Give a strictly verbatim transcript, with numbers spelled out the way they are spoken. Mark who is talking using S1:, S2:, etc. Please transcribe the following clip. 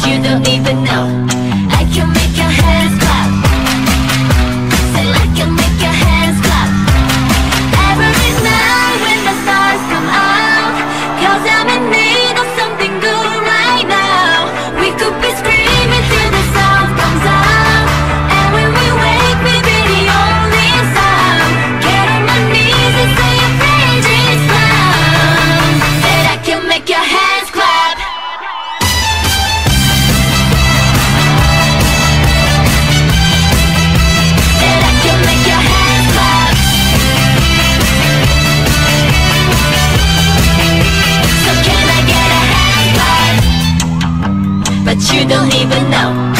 S1: you don't even know. I can make your hands clap. Say I can make your hands clap. Every night when the stars come out, 'cause I'm in need of something good right now. We could be screaming till the sound comes out, and when we wake we be the only sound. Get on my knees and say a praise is loud. Said I can make your hands clap. Said I can make your hands clap. So can I get a hand clap? But you don't even know.